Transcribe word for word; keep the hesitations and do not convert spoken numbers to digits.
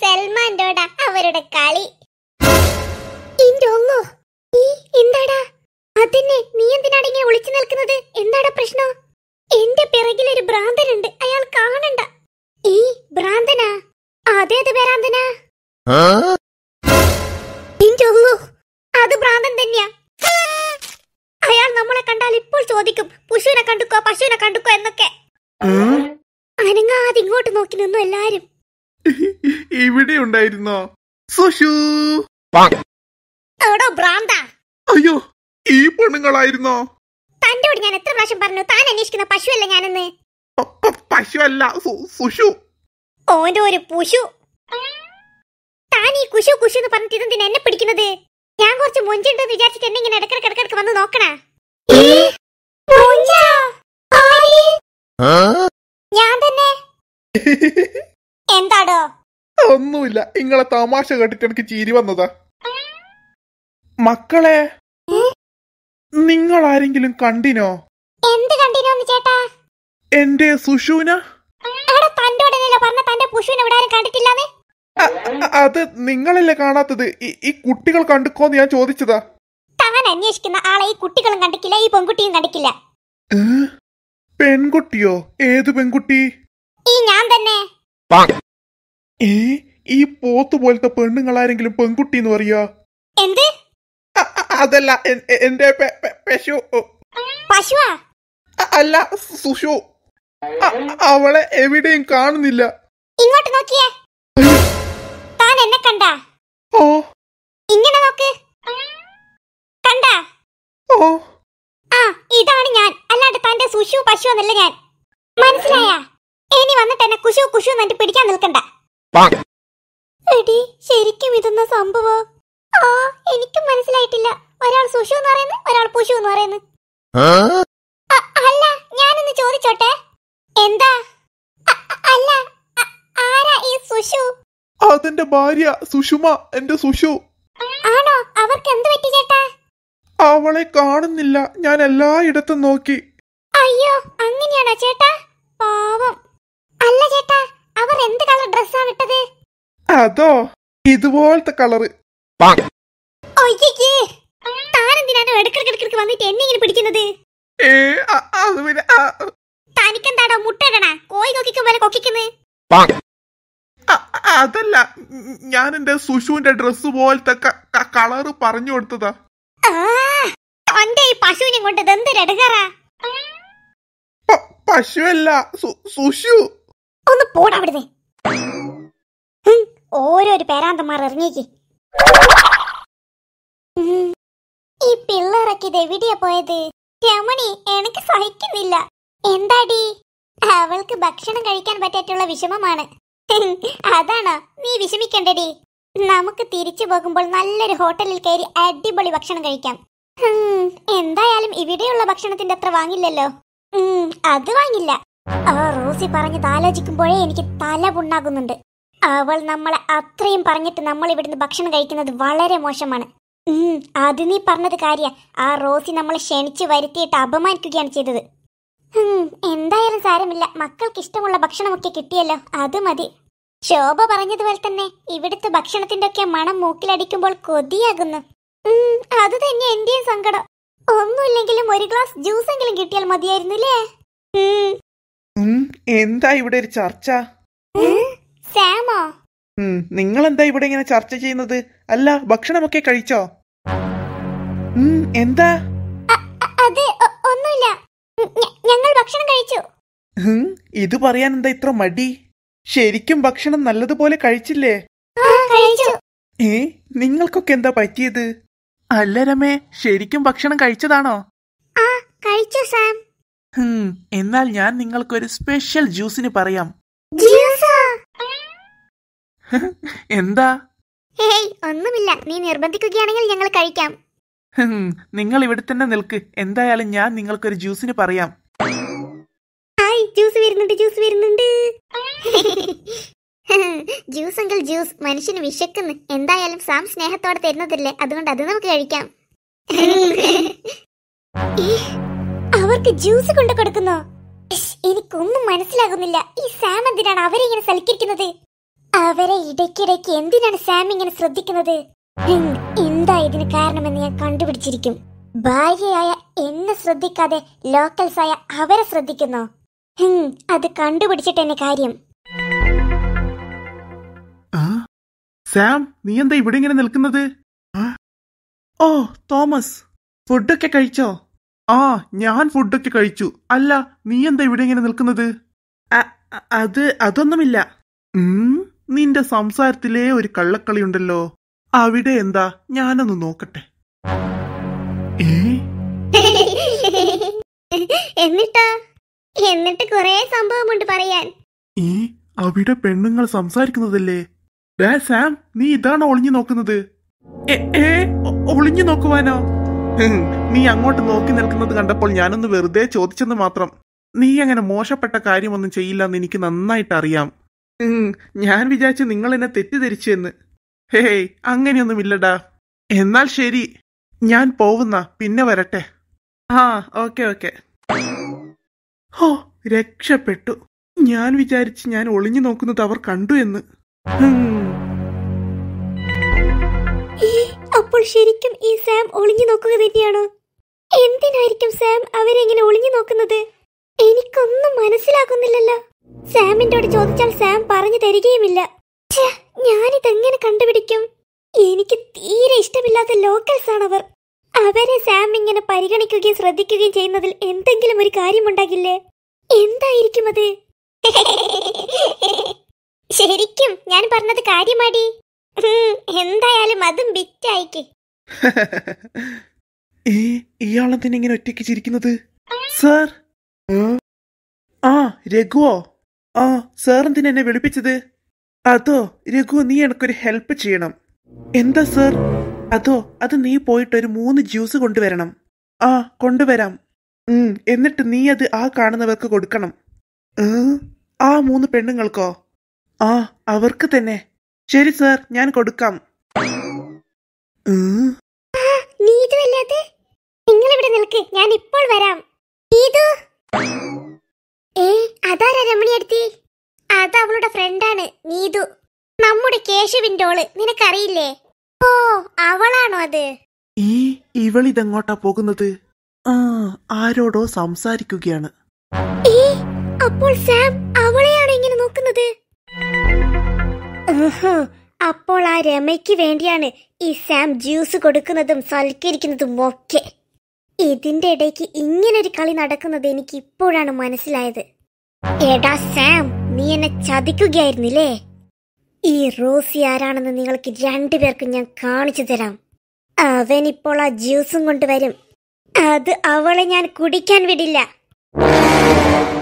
സൽമാന്റോടാ അവരുടെ കളി. എന്താടാ അതിനെ നീ എന്തിനാണ് ഇങ്ങനെ ഒളിച്ചു നിൽക്കുന്നത്? എന്താടാ പ്രശ്നം? എന്റെ പിറകിലൊരു ഭ്രാന്തനുണ്ട്, അയാൾ കാണണ്ട. ഈ ഭ്രാന്തനാ? അതേത് ഭ്രാന്തനാ? അത് ഭ്രാന്തൻ തന്നെയാ. അയാൾ നമ്മളെ കണ്ടാൽ ഇപ്പോൾ ചോദിക്കും പശുവിനെ കണ്ടുക്കോ പശുവിനെ കണ്ടുക്കോ എന്നൊക്കെ. അനങ്ങാതെ ഇങ്ങോട്ട് നോക്കി നിന്നു എല്ലാരും. ഇവിടെ ഉണ്ടായിരുന്നോ സുഷു? എടോ ഭ്രാന്ത! അയ്യോ, ഈ പെണ്ണുങ്ങളായിരുന്നോ? തന്നോട് ഞാൻ എത്ര പ്രാവശ്യം പറഞ്ഞു താൻ അന്വേഷിക്കുന്ന പശുവല്ല ഞാനെന്ന്? പശുവല്ല, സുഷു. ഓന്റെ ഒരു പുഷു. താൻ ഈ കുശു കുശു എന്ന് പറഞ്ഞിട്ട് ഇതെന്തിനാ എന്നെ പിടിക്കുന്നത്? ഞാൻ കുറച്ച് മൊഞ്ചുണ്ടെന്ന് വിചാരിച്ചിട്ട് എന്നെ ഇങ്ങനെ ഇടക്കിടക്ക് ഇടക്കിടക്ക് വന്ന് നോക്കണ. ഞാൻ തന്നെ. എന്താടോ? ഒന്നുമില്ല, ഇങ്ങളെ തമാശ കേട്ടിട്ട് എനിക്ക് ചിരി വന്നതാ. മക്കളെ, നിങ്ങൾ ആരെങ്കിലും കണ്ടിനോ? എന്ത് കണ്ടിനോന്ന് ചേട്ടാ? എന്റെ സുഷുന. അത് നിങ്ങളല്ലേ കാണാത്തത്? ഈ കുട്ടികൾ കണ്ടുക്കോന്ന് ഞാൻ ചോദിച്ചതാ. താൻ അന്വേഷിക്കുന്ന ആളെ ഈ കുട്ടികളും കണ്ടിക്കില്ല, ഈ പെൺകുട്ടിയും കണ്ടിക്കില്ല. പെൺകുട്ടിയോ? ഏത് പെൺകുട്ടി? ഈ ഞാൻ തന്നെ. ഏ ഈ പോത്ത് പോലത്തെ പെണ്ണുങ്ങളാരെങ്കിലും പെൺകുട്ടി എന്ന് പറയാ? എന്ത്? അതല്ല, എന്റെ പശു. പശുവാ? അല്ല, സുഷു. അവളെ എവിടെയും കാണുന്നില്ല. ഇങ്ങോട്ട് നോക്കിയേ. താൻ എന്നെ കണ്ട? ഓ. ഇങ്ങനെ നോക്ക്. കണ്ട? ഓ. ആ, ഇതാണ് ഞാൻ. അല്ലാണ്ട് തന്റെ സുഷു പശു എന്നല്ല ഞാൻ. മനസ്സിലായാ? ഇനി വന്നിട്ട് എന്നെ കുശു കുശു എന്നിട്ട് പിടിക്കാൻ നിൽക്കണ്ട. എടി, ശരിക്കും ഇതെന്ന സംഭവം? ആ, എനിക്കും മനസ്സിലായിട്ടില്ല. ഒരാൾ സുഷു എന്ന് പറയുന്നു, ഒരാൾ പുഷു എന്ന് പറയുന്നു. അല്ല, ഞാനൊന്ന് ചോദിച്ചോട്ടെ. എന്താ? അല്ല, ആരാ ഈ സുഷു? അതിന്റെ ഭാര്യ സുഷുമ, എന്റെ സുഷു. ആണോ? അവർക്ക് എന്ത് പറ്റി ചേട്ടാ? അവളെ കാണുന്നില്ല. ഞാൻ എല്ലായിടത്തും നോക്കി. അയ്യോ, അങ്ങനെയാണോ ചേട്ടാ? പാവം. അല്ല ചേട്ടാ, അവർ എന്ത് കളർ ഡ്രസ്സാ ഇട്ടത്? അതോ, ഇതുപോലത്തെ കളറ്. താനെന്തിനാണ് ഇടക്കിടക്കിടക്ക് വന്നിട്ട് എന്നെ ഇങ്ങനെ പിടിക്കുന്നത്? തനിക്കെന്താടോ മുട്ടടണ? കോഴി കൊക്കിക്കും പോലെ കൊക്കിക്കുന്നത്? അതല്ല, ഞാൻ എന്റെ സുഷുവിന്റെ ഡ്രസ് പോലത്തെ കളറ് പറഞ്ഞു കൊടുത്തതാ. തന്റെ ഈ പശുവിനെ കൊണ്ട് എന്തൊരെടുക്കാറാ? പശുവല്ല, സുഷു. ഒന്ന് പോടാ അവിടുന്ന്. ഓരോരു പേരാന്തന്മാർ ഇറങ്ങിക്ക്. ഈ പിള്ളേരൊക്കെ ഇത് എവിടെയാ പോയത്? രമണി, എനിക്ക് സഹിക്കുന്നില്ല. എന്താടി? അവൾക്ക് ഭക്ഷണം കഴിക്കാൻ പറ്റാറ്റുള്ള വിഷമമാണ്. അതാണോ? നീ വിഷമിക്കണ്ടടി. നമുക്ക് തിരിച്ചു പോകുമ്പോൾ നല്ലൊരു ഹോട്ടലിൽ കയറി അടിപൊളി ഭക്ഷണം കഴിക്കാം. എന്തായാലും ഇവിടെയുള്ള ഭക്ഷണത്തിന്റെ അത്ര വാങ്ങില്ലല്ലോ. അത് വാങ്ങില്ല. ആ റോസി പറഞ്ഞത് ആലോചിക്കുമ്പോഴേ എനിക്ക് തല പുണ്ണാകുന്നുണ്ട്. അവൾ നമ്മളെ അത്രയും പറഞ്ഞിട്ട് നമ്മൾ ഇവിടുന്ന് ഭക്ഷണം കഴിക്കുന്നത് വളരെ മോശമാണ്. ഉം അത് നീ പറഞ്ഞത് കാര്യ. ആ റോസി നമ്മളെ ക്ഷണിച്ചു വരുത്തിയിട്ട് അപമാനിക്കുകയാണ് ചെയ്തത്. എന്തായാലും സാരമില്ല, മക്കൾക്ക് ഇഷ്ടമുള്ള ഭക്ഷണമൊക്കെ കിട്ടിയല്ലോ, അത് മതി. ശോഭ പറഞ്ഞതുപോലെ തന്നെ ഇവിടുത്തെ ഭക്ഷണത്തിന്റെ ഒക്കെ മണം മൂക്കിലടിക്കുമ്പോൾ കൊതിയാകുന്നു. അത് തന്നെ എന്റെയും സങ്കടം. ഒന്നുമില്ലെങ്കിലും ഒരു ഗ്ലാസ് ജ്യൂസ് എങ്കിലും കിട്ടിയാൽ മതിയായിരുന്നില്ലേ? എന്താ ഇവിടെ ഒരു ചർച്ച? സാമോ, നിങ്ങൾ എന്താ ഇവിടെ ഇങ്ങനെ ചർച്ച ചെയ്യുന്നത്? അല്ല, ഭക്ഷണമൊക്കെ കഴിച്ചോ? എന്താ? അത് ഒന്നുമില്ല, ഞങ്ങൾ ഭക്ഷണം കഴിച്ചു. ഇത് പറയാൻ എന്താ ഇത്ര മടി? ശരിക്കും ഭക്ഷണം നല്ലതുപോലെ കഴിച്ചില്ലേ? ഏ നിങ്ങൾക്കൊക്കെ എന്താ പറ്റിയത്? അല്ല രമേ, ശരിക്കും ഭക്ഷണം കഴിച്ചതാണോ? കഴിച്ചു സാം. എന്നാൽ ഞാൻ നിങ്ങൾക്കൊരു സ്പെഷ്യൽ ജ്യൂസിന് പറയാം. എന്താ? ഹേയ്, ഒന്നുമില്ല. നീ നിർബന്ധിക്കുകയാണെങ്കിൽ ഞങ്ങൾ കഴിക്കാം. നിങ്ങൾ ഇവിടെ തന്നെ നിൽക്ക്. എന്തായാലും ഞാൻ നിങ്ങൾക്കൊരു ജ്യൂസിന് പറയാം. ഹായ്, ജ്യൂസ് വരുന്നുണ്ട്, ജ്യൂസ് വരുന്നുണ്ട്. ജ്യൂസ് എങ്കിൽ ജ്യൂസ്. മനുഷ്യന് വിശക്കുന്നു. എന്തായാലും സാം സ്നേഹത്തോടെ തരുന്നതല്ലേ, അതുകൊണ്ട് അത് നമുക്ക് കഴിക്കാം. അവർക്ക് ജ്യൂസ് കൊണ്ടു കൊടുക്കുന്നോ? എനിക്കൊന്നും മനസ്സിലാകുന്നില്ല. ഈ സാം എന്തിനാണ് അവരെ ഇങ്ങനെ സൽക്കരിക്കുന്നത്? അവരെ ഇടയ്ക്കിടയ്ക്ക് എന്തിനാണ് സാം ഇങ്ങനെ ശ്രദ്ധിക്കുന്നത്? ഹും, എന്താ ഇതിന് കാരണമെന്ന് ഞാൻ കണ്ടുപിടിച്ചിരിക്കും. ഭാര്യയായ എന്നെ ശ്രദ്ധിക്കാതെ ലോക്കൽസ് ആയ അവരെ ശ്രദ്ധിക്കുന്നോ? ഹും, അത് കണ്ടുപിടിച്ചിട്ട് എന്നെ കാര്യം. ആ സാം, നീ എന്താ ഇവിടെ ഇങ്ങനെ നിൽക്കുന്നത്? ആ? ഓ തോമസ്, ഫുഡൊക്കെ കഴിച്ചോ? ആ, ഞാൻ ഫുഡൊക്കെ കഴിച്ചു. അല്ല, നീ എന്താ ഇവിടെ ഇങ്ങനെ നിൽക്കുന്നത്? അ- അ- അത് അതൊന്നുമില്ല. ഉം, നിന്റെ സംസാരത്തിലേ ഒരു കള്ളക്കളി ഉണ്ടല്ലോ. അവിടെ എന്താ? ഞാനൊന്ന് നോക്കട്ടെ. ഏ എന്നിട്ടാ എന്നിട്ട് കൊറേ സംഭവമുണ്ട് പറയാൻ. ഈ അവിടെ പെണ്ണുങ്ങൾ സംസാരിക്കുന്നതല്ലേ? ഡാ സാം, നീ ഇതാണോ ഒളിഞ്ഞു നോക്കുന്നത്? എ, ഏ, ഒ- ഒളിഞ്ഞു നോക്കുവാനോ? ഹും, നീ അങ്ങോട്ട് നോക്കി നിൽക്കുന്നത് കണ്ടപ്പോൾ ഞാനൊന്ന് വെറുതെ ചോദിച്ചെന്ന് മാത്രം. നീ അങ്ങനെ മോശപ്പെട്ട കാര്യമൊന്നും ചെയ്യില്ലെന്ന് എനിക്ക് നന്നായിട്ട് അറിയാം. ഉം, ഞാൻ വിചാരിച്ചു നിങ്ങൾ എന്നെ തെറ്റിദ്ധരിച്ചു എന്ന്. ഹേയ്, അങ്ങനെയൊന്നുമില്ലടാ. എന്നാൽ ശരി, ഞാൻ പോവുന്ന, പിന്നെ വരട്ടെ. ആ, ഓക്കെ ഓക്കെ. ഹോ, രക്ഷപ്പെട്ടു. ഞാൻ വിചാരിച്ച് ഞാൻ ഒളിഞ്ഞു നോക്കുന്നത് അവർ കണ്ടു എന്ന്. ഹും. അപ്പോൾ ശരിക്കും ഈ സാം ഒളിഞ്ഞു നോക്കുക തന്നെയാണോ? എന്തിനായിരിക്കും സാം അവരെങ്ങനെ ഒളിഞ്ഞു നോക്കുന്നത്? എനിക്കൊന്നും മനസ്സിലാകുന്നില്ലല്ലോ. സാമിന്റോട് ചോദിച്ചാൽ സാം പറഞ്ഞു തരികയുമില്ല. ഛെ, ഞാനിതെങ്ങനെ കണ്ടുപിടിക്കും? എനിക്ക് തീരെ ഇഷ്ടമില്ലാത്ത ലോക്കൽസ് ആണവർ. അവരെ സാം ഇങ്ങനെ പരിഗണിക്കുകയും ശ്രദ്ധിക്കുകയും ചെയ്യുന്നതിൽ എന്തെങ്കിലും ഒരു കാര്യമുണ്ടാകില്ലേ? എന്തായിരിക്കും അത്? ശരിക്കും ഞാൻ പറഞ്ഞത് കാര്യമാടി. എന്തായാലും അതും ബിറ്റായിക്ക്. ഏ ഇയാളെന്തിനെ ഇങ്ങനെ ഒറ്റയ്ക്ക് ചിരിക്കുന്നത്? സാർ. ആ, രഘുവോ? ആ, സാർ എന്തിനാ എന്നെ വിളിപ്പിച്ചത്? അതോ രഘു, നീ എനിക്കൊരു ഹെൽപ്പ് ചെയ്യണം. എന്താ സാർ? അതോ അത് നീ പോയിട്ട് ഒരു മൂന്ന് ജ്യൂസ് കൊണ്ടുവരണം. ആ, കൊണ്ടുവരാം. ഉം എന്നിട്ട് നീ അത് ആ കാണുന്നവർക്ക് കൊടുക്കണം. ഏ? ആ മൂന്ന് പെണ്ണുങ്ങൾക്കോ? ആ, അവർക്ക് തന്നെ. ശരി സാർ, ഞാൻ കൊടുക്കാം. ഉം. നിങ്ങൾ ഇവിടെ നിൽക്ക്, ഞാൻ ഇപ്പോൾ വരാം. നീതു. ഏ, അതാരാ രമണിയടുത്തി? അത് അവളുടെ ഫ്രണ്ടാണ് നീതു, നമ്മുടെ കേശവിന്റെ ഓള്. നിനക്കറിയില്ലേ? ഓ, അവളാണോ അത്? ഈ ഇവളിതെങ്ങോട്ടാ പോകുന്നത്? ആ, ആരോടോ സംസാരിക്കുകയാണ്. ഏ, അപ്പോൾ സാം അവളെയാണോ ഇങ്ങനെ നോക്കുന്നത്? ഉഹും, അപ്പോൾ ആ രമയ്ക്ക് വേണ്ടിയാണ് ഈ സാം ജ്യൂസ് കൊടുക്കുന്നതും സൽക്കരിക്കുന്നതും ഒക്കെ. ഇതിന്റെ ഇടയ്ക്ക് ഇങ്ങനൊരു കളി നടക്കുന്നത് എനിക്ക് ഇപ്പോഴാണ് മനസ്സിലായത്. എടാ സാം, നീ എന്നെ ചതിക്കുകയായിരുന്നില്ലേ? ഈ റോസി ആരാണെന്ന് നിങ്ങൾക്ക് രണ്ടുപേർക്കും ഞാൻ കാണിച്ചു തരാം. അവനിപ്പോൾ ആ ജ്യൂസും കൊണ്ടുവരും. അത് അവളെ ഞാൻ കുടിക്കാൻ വിടില്ല.